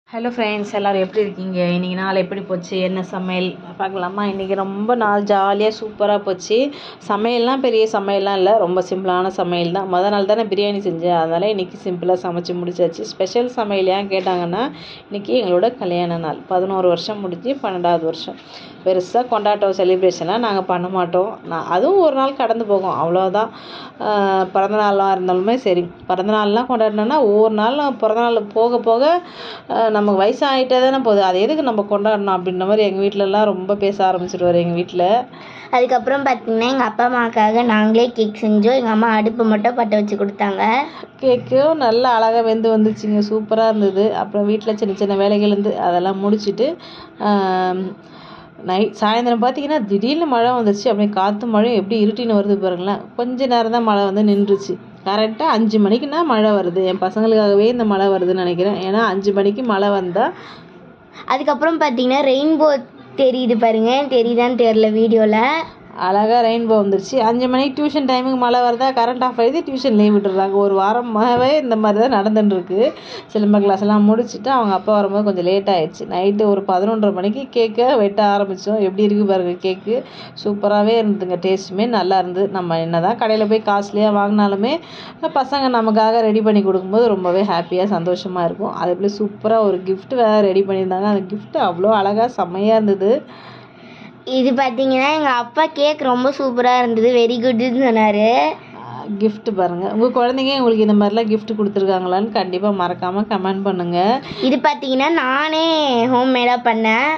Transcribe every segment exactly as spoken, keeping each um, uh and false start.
Hello friends, எல்லோரும் எப்படி இருக்கீங்க? இன்றைக்கி நாள் எப்படி போச்சு, என்ன சமையல் பார்க்கலாமா? இன்றைக்கி ரொம்ப நாள் ஜாலியாக சூப்பராக போச்சு. சமையல்லாம் பெரிய சமையல்லாம் இல்லை, ரொம்ப சிம்பிளான சமையல் தான். மொதல் நாள் தானே பிரியாணி செஞ்சேன், அதனால் இன்றைக்கி சிம்பிளாக சமைச்சு முடிச்சாச்சு. ஸ்பெஷல் சமையல் ஏன் கேட்டாங்கன்னா, இன்றைக்கி எங்களோட கல்யாண நாள். பதினோரு வருஷம் முடிஞ்சு பன்னெண்டாவது வருஷம். பெருசாக கொண்டாட்டம் செலிப்ரேஷன்லாம் நாங்கள் பண்ண மாட்டோம். நான் அதுவும் ஒரு நாள் கடந்து போகும், அவ்வளோதான். பிறந்தநாளாக இருந்தாலுமே சரி, பிறந்தநாள்லாம் கொண்டாடினோன்னா ஒவ்வொரு நாள் பிறந்தநாள் போக போக நமக்கு வயசாகிட்டே தானே போகுது, அது எதுக்கு நம்ம கொண்டாடணும் அப்படின்ற மாதிரி எங்கள் வீட்டிலலாம் ரொம்ப பேச ஆரம்பிச்சிடுவார் எங்கள் வீட்டில். அதுக்கப்புறம் பார்த்திங்கன்னா எங்கள் அப்பா அம்மாவுக்காக நாங்களே கேக் செஞ்சோம். எங்கள் அம்மா அடுப்பு மட்டும் பற்ற வச்சு கொடுத்தாங்க. கேக்கும் நல்லா அழகாக வெந்து வந்துச்சுங்க, சூப்பராக இருந்தது. அப்புறம் வீட்டில் சின்ன சின்ன வேலைகள் இருந்து அதெல்லாம் முடிச்சுட்டு நைட் சாயந்தரம் பார்த்திங்கன்னா திடீர்னு மழை வந்துருச்சு. அப்படியே காற்று மழையும் எப்படி இருட்டின்னு வருது பாருங்களேன். கொஞ்ச நேரம் தான் மழை வந்து நின்றுச்சு. கரெக்டாக அஞ்சு மணிக்குன்னா மழை வருது. என் பசங்களுக்காகவே இந்த மழை வருதுன்னு நினைக்கிறேன். ஏன்னா அஞ்சு மணிக்கு மழை வந்தால் அதுக்கப்புறம் பார்த்திங்கன்னா ரெயின்போ தெரியுது பாருங்கள், தெரியுதான்னு தெரில வீடியோவில். அழகாக ரெயின்போ வந்துருச்சு. அஞ்சு மணிக்கு டியூஷன் டைமுக்கு மழை வருதா, கரண்ட் ஆஃப் ஆகிடுது, டியூஷன் லீவ் விட்டுறாங்க. ஒரு வாரமாகவே இந்த மாதிரி தான் நடந்துட்டுருக்கு. சிலம்ப கிளாஸ் எல்லாம் முடிச்சுட்டு அவங்க அப்பா வரும்போது கொஞ்சம் லேட் ஆகிடுச்சு. நைட்டு ஒரு பதினொன்றரை மணிக்கு கேக்கை வெட்ட ஆரம்பித்தோம். எப்படி இருக்குது பாருங்கள், கேக்கு சூப்பராகவே இருந்ததுங்க. டேஸ்ட்டுமே நல்லா இருந்தது. நம்ம என்ன தான் கடையில் போய் காஸ்ட்லியாக வாங்கினாலுமே பசங்க நமக்காக ரெடி பண்ணி கொடுக்கும்போது ரொம்பவே ஹாப்பியாக சந்தோஷமாக இருக்கும். அதேபோல் சூப்பராக ஒரு கிஃப்ட் வேறு ரெடி பண்ணியிருந்தாங்க. அந்த கிஃப்ட் அவ்வளோ அழகாக செம்மையாக இருந்தது. இது பார்த்தீங்கன்னா எங்கள் அப்பா கேக் ரொம்ப சூப்பராக இருந்தது, வெரி குட்னு சொன்னார். கிஃப்ட் பாருங்கள், உங்கள் குழந்தைங்க உங்களுக்கு இந்த மாதிரிலாம் கிஃப்ட் கொடுத்துருக்காங்களான்னு கண்டிப்பாக மறக்காமல் கமெண்ட் பண்ணுங்கள். இது பார்த்தீங்கன்னா நானே ஹோம்மேடாக பண்ணேன்,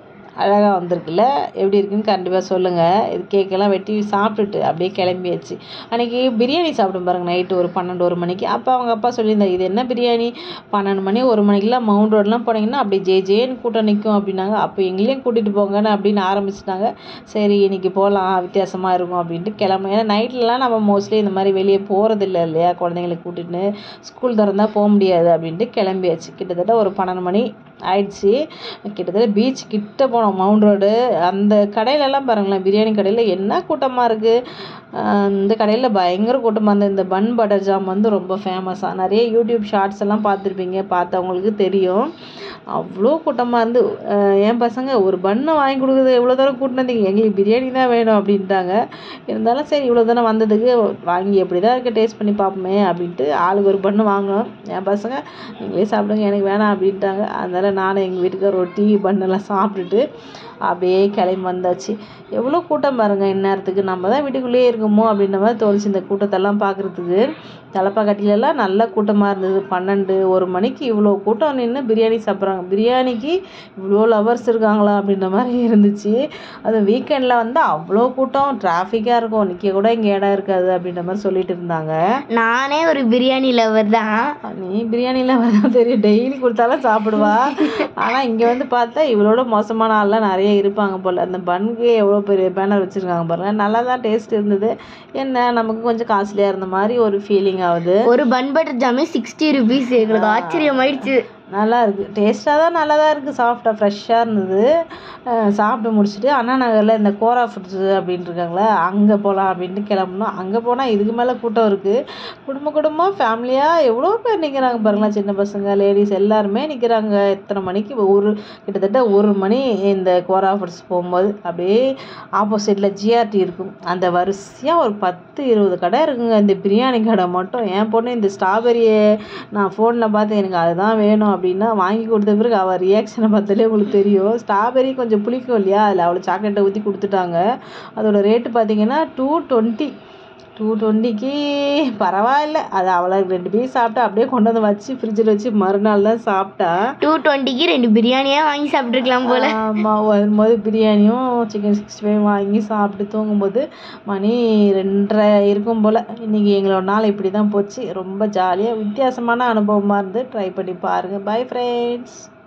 அழகாக வந்திருக்குல்ல, எப்படி இருக்குன்னு கண்டிப்பாக சொல்லுங்கள். இது கேக்கெல்லாம் வெட்டி சாப்பிட்டுட்டு அப்படியே கிளம்பியாச்சு. அன்றைக்கி பிரியாணி சாப்பிடும் பாருங்கள், நைட்டு ஒரு பன்னெண்டு ஒரு மணிக்கு. அப்போ அவங்க அப்பா சொல்லியிருந்தாங்க, இது என்ன பிரியாணி, பன்னெண்டு மணி ஒரு மணிக்கெலாம் மவுண்ட் ரோடெலாம் போனீங்கன்னா அப்படியே ஜே ஜேன்னு கூட்டம் நிற்கும் அப்படின்னாங்க. அப்போ எங்களையும் கூட்டிகிட்டு போங்கன்னு அப்படின்னு ஆரம்பிச்சிட்டாங்க. சரி இன்றைக்கி போகலாம், வித்தியாசமாக இருக்கும் அப்படின்ட்டு கிளம்பு. ஏன்னா நைட்லலாம் நம்ம மோஸ்ட்லி இந்த மாதிரி வெளியே போகிறதில்ல இல்லையா, குழந்தைங்களை கூட்டிகிட்டு ஸ்கூல் திறந்தால் போக முடியாது அப்படின்ட்டு கிளம்பியாச்சு. கிட்டத்தட்ட ஒரு பன்னெண்டு மணி ஆயிடுச்சு. கிட்டத்தட்ட பீச் கிட்ட போனோம், மவுண்ட் ரோடு. அந்த கடையிலலாம் பாருங்களேன், பிரியாணி கடையில் என்ன கூட்டமாக இருக்குது. இந்த கடையில் பயங்கர கூட்டமாக இருந்தது. இந்த பன் பட்டர் ஜாம் வந்து ரொம்ப ஃபேமஸாக, நிறைய யூடியூப் ஷார்ட்ஸ் எல்லாம் பார்த்துருப்பீங்க, பார்த்தவங்களுக்கு தெரியும். அவ்வளோ கூட்டமாக இருந்து என் பசங்க ஒரு பன்னு வாங்கி கொடுக்குறது எவ்வளோ தூரம் கூட்டினதுங்க, எங்களுக்கு பிரியாணி தான் வேணும் அப்படின்ட்டாங்க. இருந்தாலும் சரி இவ்வளோ தானே வந்ததுக்கு வாங்கி எப்படி தான் இருக்குது டேஸ்ட் பண்ணி பார்ப்போமே அப்படின்ட்டு ஆளுக்கு ஒரு பன்னு வாங்கினோம். என் பசங்க நீங்களே சாப்பிடுங்க, எனக்கு வேணாம் அப்படின்ட்டாங்க. அதனால் நானும் எங்கள் வீட்டுக்கு ரொட்டி பண்ணெல்லாம் சாப்பிட்டுட்டு அப்படியே கிளம்பி வந்தாச்சு. எவ்வளோ கூட்டம் பாருங்கள் இந்நேரத்துக்கு. நம்ம தான் வீட்டுக்குள்ளேயே இருக்குமோ அப்படின்ற மாதிரி தோணுச்சு இந்த கூட்டத்தெல்லாம் பார்க்குறதுக்கு. தலப்பாக்கட்டிலெல்லாம் நல்ல கூட்டமாக இருந்தது. பன்னெண்டு ஒரு மணிக்கு இவ்வளோ கூட்டம் நின்று பிரியாணி சாப்பிட்றாங்க. பிரியாணிக்கு இவ்வளோ லவர்ஸ் இருக்காங்களா அப்படின்ற மாதிரி இருந்துச்சு. அது வீக்கெண்டில் வந்து அவ்வளோ கூட்டம், டிராஃபிக்காக இருக்கும், நிற்க கூட இங்கே இடம் இருக்காது அப்படின்ற மாதிரி சொல்லிட்டு இருந்தாங்க. நானே ஒரு பிரியாணி லவர் தான். நீ பிரியாணி லவர் தான் தெரியும், டெய்லி கொடுத்தாலும் சாப்பிடுவா. ஆனால் இங்கே வந்து பார்த்தா இவ்வளோட மோசமான ஆள்லாம் நிறைய இருப்பாங்க போல். அந்த பன்க்கு எவ்வளோ பெரிய பேனர் வச்சுருக்காங்க பாருங்கள், நல்லா தான் டேஸ்ட் இருந்தது. என்ன நமக்கு கொஞ்சம் காஸ்ட்லியாக இருந்த மாதிரி ஒரு ஃபீலிங் ஆகுது. ஒரு பன் பட்டர் ஜாமே சிக்ஸ்டி ருபீஸ், எங்களுக்கு ஆச்சரியமாயிடுச்சு. நல்லா இருக்குது, டேஸ்ட்டாக தான் நல்லா தான் இருக்குது, சாஃப்டாக ஃப்ரெஷ்ஷாக இருந்தது. சாப்பிட்டு முடிச்சுட்டு அண்ணா நகரில் இந்த கோரா ஃபுட்ஸு அப்படின்ட்டு இருக்காங்களே, அங்கே போகலாம் அப்படின்ட்டு கிளம்புனோம். அங்கே போனால் இதுக்கு மேலே கூட்டம் இருக்குது. குடும்ப குடும்பமாக ஃபேமிலியாக எவ்வளோ பேர் நிற்கிறாங்க பாருங்களேன், சின்ன பசங்க லேடிஸ் எல்லாருமே நிற்கிறாங்க. எத்தனை மணிக்கு, ஒரு கிட்டத்தட்ட ஒரு மணி இந்த கோரா ஃபுட்ஸ் போகும்போது அப்படியே ஆப்போசிட்டில் ஜிஆர்டி இருக்கும். அந்த வரிசையாக ஒரு பத்து இருபது கடை இருக்குங்க. இந்த பிரியாணி கடை மட்டும் என் பொண்ணு இந்த ஸ்ட்ராபெரியை நான் ஃபோனில் பார்த்து எனக்கு அதுதான் வேணும் அப்படின்னா வாங்கி கொடுத்த பிறகு அவள் ரியாக்ஷனை பார்த்தாலே உங்களுக்கு தெரியும். ஸ்ட்ராபெரி கொஞ்சம் புளிக்கும் இல்லையா, அதில் அவ்வளோ சாக்லேட்டை ஊற்றி கொடுத்துட்டாங்க. அதோட ரேட்டு பார்த்தீங்கன்னா டூ டுவெண்ட்டி டூ டுவெண்ட்டிக்கு பரவாயில்ல. அது அவளை ரெண்டு பீஸ் சாப்பிட்டா அப்படியே கொண்டு வந்து வச்சு ஃப்ரிட்ஜில் வச்சு மறுநாள் தான் சாப்பிட்டா. டூ டுவெண்ட்டிக்கு ரெண்டு பிரியாணியாக வாங்கி சாப்பிட்ருக்கலாம் போல். ஆமாம், வரும்போது பிரியாணியும் சிக்கன் சிக்ஸ்டி ஃபைவ் வாங்கி சாப்பிட்டு தூங்கும்போது மணி ரெண்டரை இருக்கும் போல். இன்றைக்கி எங்களோட நாள் இப்படி தான் போச்சு. ரொம்ப ஜாலியாக வித்தியாசமான அனுபவமாக இருந்து ட்ரை பண்ணி பாருங்கள். Bye friends.